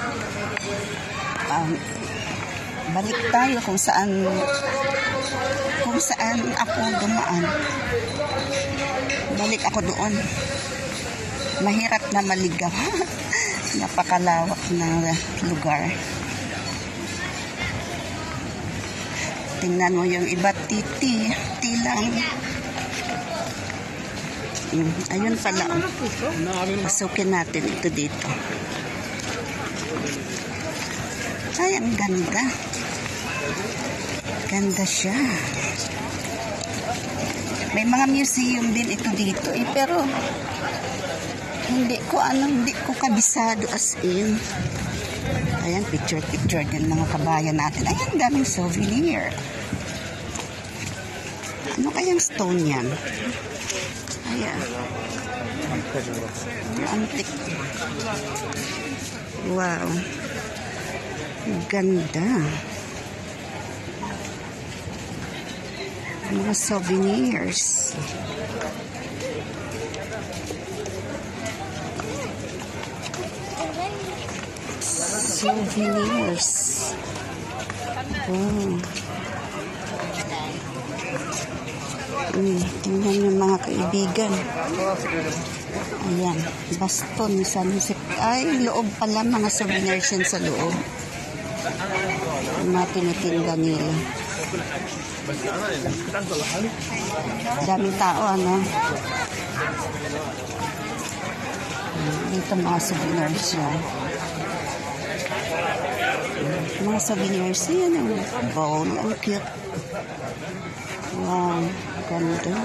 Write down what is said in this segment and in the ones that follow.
Balik tayo kung saan ako dumaan. Balik ako doon. Mahirap na maligaw. Napakalawak ng lugar. Tingnan mo yung iba, titi lang. Ayun pala. Pasukin natin ito dito. Ay, ang ganda. Ganda siya. May mga museum din ito dito pero hindi ko kabisado as in. Ayan, picture din mga kabayan natin. Ayan, daming souvenir. Ano kayang stone yan? Ayan. Antique. Wow. Ganda. Mga souvenirs. Souvenirs. Oh. Tingnan yung mga kaibigan. Ayan. Baston. Ay, loob pala. Mga souvenirs yan sa loob. Mga tinitinda nila. Daming tao, ano? Dito mga souvenirs yan. Mga souvenirs yan. Bowl. Ang cute. Wow. Ganda.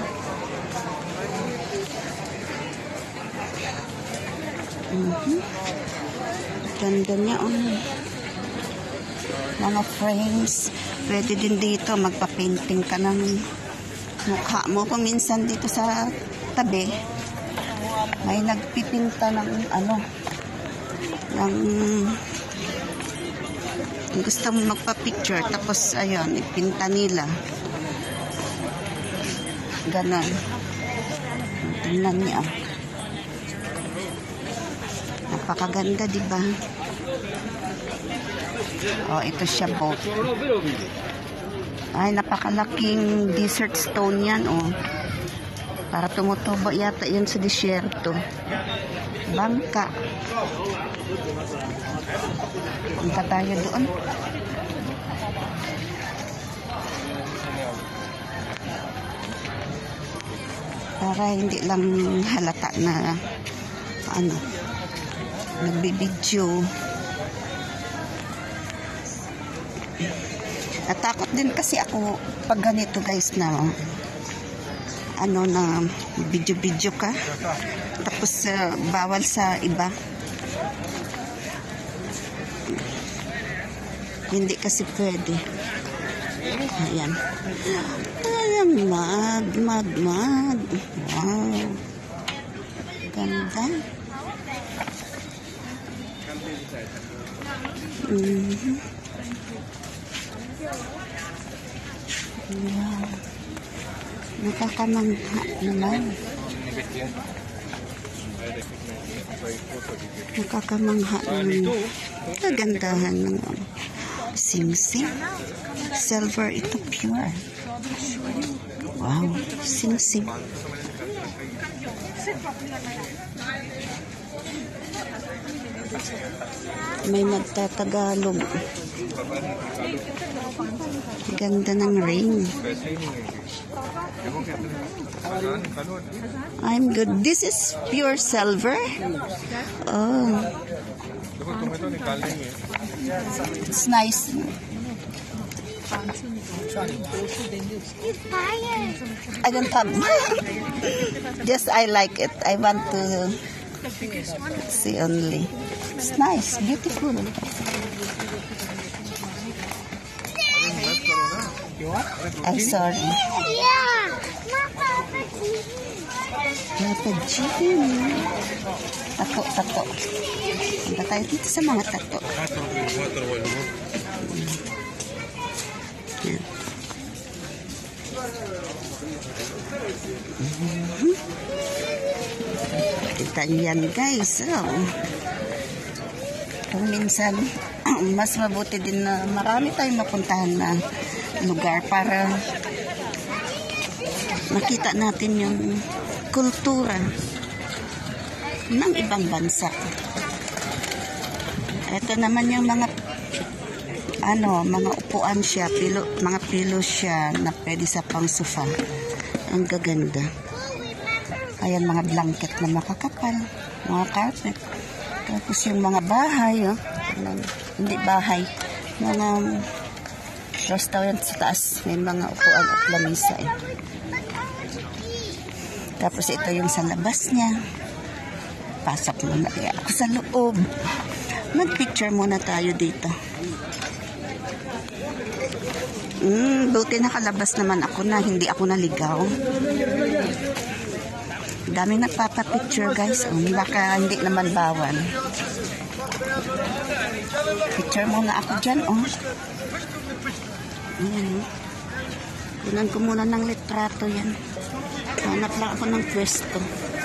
Ganda niya. Mga frames. Pwede din dito magpa-painting ka ng mukha mo. Kung minsan dito sa tabi may nagpipinta ng gusto mo magpa-picture tapos ayun, ipinta nila. Ganon. Tingnan niya. Napakaganda, diba? Oh, ito siya boat. Ay, napakalaking desert stone yan, oh. Para tumutubo yata yun sa disyerto. Bangka. Punta tayo doon. Para hindi lang halata na nagbibidyo. Natakot din kasi ako pag ganito, guys, na na video ka tapos bawal sa iba. Hindi kasi pwede. Ayan. Ayan, mag. Wow. Ganda. Wow. Nakakamangha naman. Nakakamangha naman. Kagandahan ng sing-sing. Silver, ito pure. Wow, sing-sing. May nagtatagalog. Ganda ng ring. I'm good. This is pure silver. Oh. It's nice. I don't have. Just I like it. I want to see only. It's nice, beautiful. I'm sorry. Papa Jim. Tato. Punta tayo dito sa mga tato. Kita yan, guys. Oh. Kung minsan, mas mabuti din na marami tayong mapuntahan na lugar para makita natin yung kultura ng ibang bansa. Ito naman yung mga mga upuan siya, mga pilo siya na pwede sa pang sofa. Ang gaganda. Ayan, mga blanket na makakapal, mga carpet. Tapos yung mga bahay, hindi bahay, mga restaurant sa taas, may mga upuan at lamisa. Tapos ito yung sa labas niya. Pasok muna kaya ako sa loob. Mag-picture muna tayo dito. Buti nakalabas naman ako na hindi ako naligaw. Daming nagpapapicture guys. Baka hindi naman bawal. Picture muna ako dyan. Ayan. Kunan ko muna ng litrato yan. Hanap lang ako ng pwesto.